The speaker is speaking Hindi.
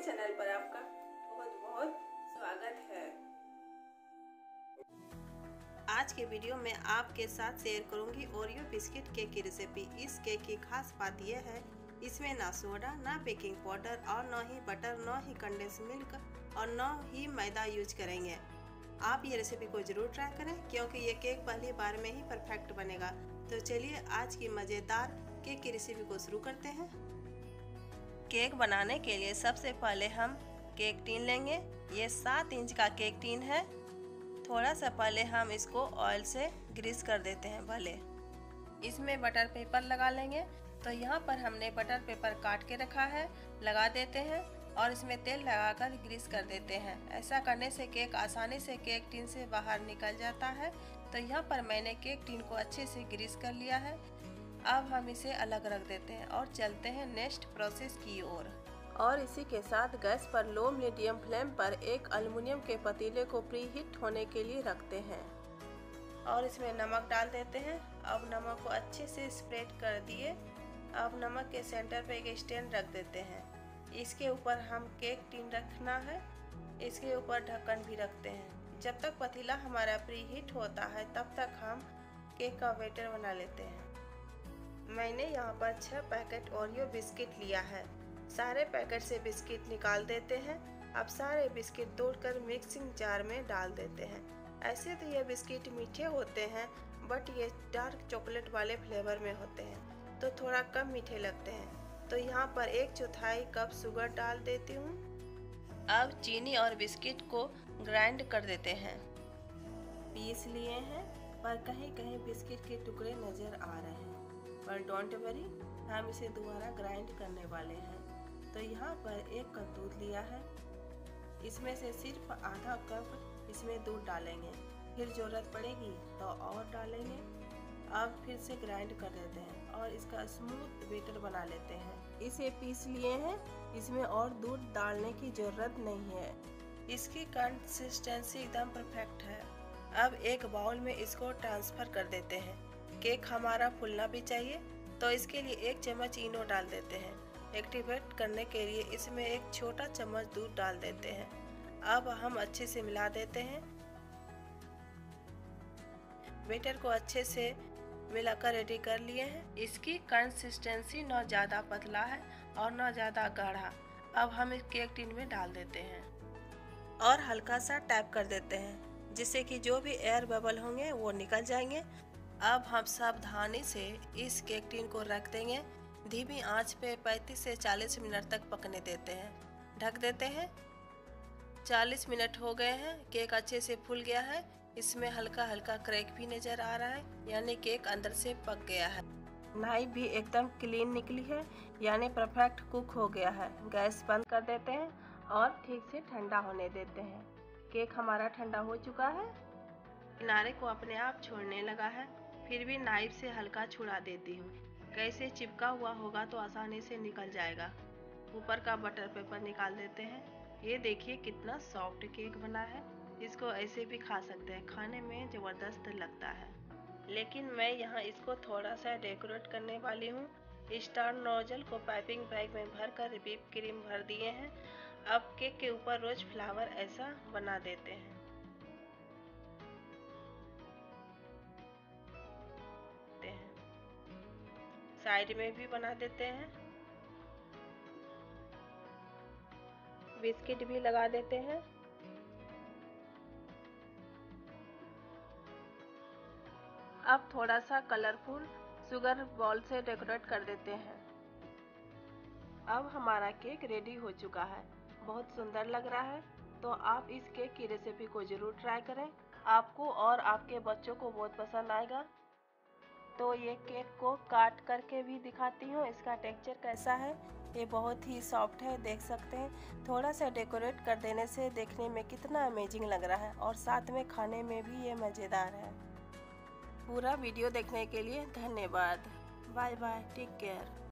चैनल पर आपका बहुत बहुत स्वागत है। आज के वीडियो में आपके साथ शेयर करूंगी ओरियो बिस्किट केक की रेसिपी। इस केक की खास बात यह है, इसमें ना सोडा, ना बेकिंग पाउडर और न ही बटर, न ही कंडेंस मिल्क और न ही मैदा यूज करेंगे। आप ये रेसिपी को ज़रूर ट्राई करें क्योंकि ये केक पहली बार में ही परफेक्ट बनेगा। तो चलिए आज की मज़ेदार केक की रेसिपी को शुरू करते हैं। केक बनाने के लिए सबसे पहले हम केक टीन लेंगे। ये 7 इंच का केक टीन है। थोड़ा सा पहले हम इसको ऑयल से ग्रीस कर देते हैं। भले इसमें बटर पेपर लगा लेंगे। तो यहाँ पर हमने बटर पेपर काट के रखा है, लगा देते हैं और इसमें तेल लगाकर ग्रीस कर देते हैं। ऐसा करने से केक आसानी से केक टीन से बाहर निकल जाता है। तो यहाँ पर मैंने केक टीन को अच्छे से ग्रीस कर लिया है। अब हम इसे अलग रख देते हैं और चलते हैं नेक्स्ट प्रोसेस की ओर। और इसी के साथ गैस पर लो मीडियम फ्लेम पर एक एल्युमिनियम के पतीले को प्री हीट होने के लिए रखते हैं और इसमें नमक डाल देते हैं। अब नमक को अच्छे से स्प्रेड कर दिए। अब नमक के सेंटर पे एक स्टैंड रख देते हैं। इसके ऊपर हम केक टीन रखना है। इसके ऊपर ढक्कन भी रखते हैं। जब तक पतीला हमारा प्री हीट होता है तब तक हम केक का बैटर बना लेते हैं। मैंने यहाँ पर 6 पैकेट ओरियो बिस्किट लिया है। सारे पैकेट से बिस्किट निकाल देते हैं। अब सारे बिस्किट तोड़कर मिक्सिंग जार में डाल देते हैं। ऐसे तो ये बिस्किट मीठे होते हैं, बट ये डार्क चॉकलेट वाले फ्लेवर में होते हैं तो थोड़ा कम मीठे लगते हैं। तो यहाँ पर 1/4 कप शुगर डाल देती हूँ। अब चीनी और बिस्किट को ग्राइंड कर देते हैं। पीस लिए हैं पर कहीं कहीं बिस्किट के टुकड़े नज़र आ रहे हैं, पर डोंट वरी, हम इसे दोबारा ग्राइंड करने वाले हैं। तो यहाँ पर 1 कप दूध लिया है। इसमें से सिर्फ आधा कप इसमें दूध डालेंगे, फिर ज़रूरत पड़ेगी तो और डालेंगे। अब फिर से ग्राइंड कर देते हैं और इसका स्मूथ बैटर बना लेते हैं। इसे पीस लिए हैं, इसमें और दूध डालने की ज़रूरत नहीं है। इसकी कंसिस्टेंसी एकदम परफेक्ट है। अब एक बाउल में इसको ट्रांसफ़र कर देते हैं। केक हमारा फूलना भी चाहिए तो इसके लिए 1 चम्मच इनो डाल देते हैं। एक्टिवेट करने के लिए इसमें 1 छोटा चम्मच दूध डाल देते हैं। अब हम अच्छे से मिला देते हैं। बैटर को अच्छे से मिलाकर रेडी कर लिए हैं। इसकी कंसिस्टेंसी न ज़्यादा पतला है और न ज़्यादा गाढ़ा। अब हम इस केक टिन में डाल देते हैं और हल्का सा टैप कर देते हैं, जिससे कि जो भी एयर बबल होंगे वो निकल जाएंगे। अब हम सावधानी से इस केक टिन को रख देंगे। धीमी आंच पे 35 से 40 मिनट तक पकने देते हैं। ढक देते हैं। 40 मिनट हो गए हैं। केक अच्छे से फूल गया है। इसमें हल्का हल्का क्रैक भी नज़र आ रहा है, यानी केक अंदर से पक गया है। नाइफ भी एकदम क्लीन निकली है, यानी परफेक्ट कुक हो गया है। गैस बंद कर देते हैं और ठीक से ठंडा होने देते हैं। केक हमारा ठंडा हो चुका है। किनारे को अपने आप छोड़ने लगा है, फिर भी नाइफ से हल्का छुड़ा देती हूँ। कैसे चिपका हुआ होगा तो आसानी से निकल जाएगा। ऊपर का बटर पेपर निकाल देते हैं। ये देखिए कितना सॉफ्ट केक बना है। इसको ऐसे भी खा सकते हैं, खाने में ज़बरदस्त लगता है। लेकिन मैं यहाँ इसको थोड़ा सा डेकोरेट करने वाली हूँ। स्टार नोजल को पाइपिंग बैग में भर कर व्हिप क्रीम भर दिए हैं। अब केक के ऊपर रोज फ्लावर ऐसा बना देते हैं। साइड में भी बना देते हैं। बिस्किट भी लगा देते हैं। अब थोड़ा सा कलरफुल शुगर बॉल से डेकोरेट कर देते हैं। अब हमारा केक रेडी हो चुका है। बहुत सुंदर लग रहा है। तो आप इस केक की रेसिपी को ज़रूर ट्राई करें। आपको और आपके बच्चों को बहुत पसंद आएगा। तो ये केक को काट करके भी दिखाती हूँ, इसका टेक्सचर कैसा है। ये बहुत ही सॉफ्ट है, देख सकते हैं। थोड़ा सा डेकोरेट कर देने से देखने में कितना अमेजिंग लग रहा है और साथ में खाने में भी ये मज़ेदार है। पूरा वीडियो देखने के लिए धन्यवाद। Bye bye, take care.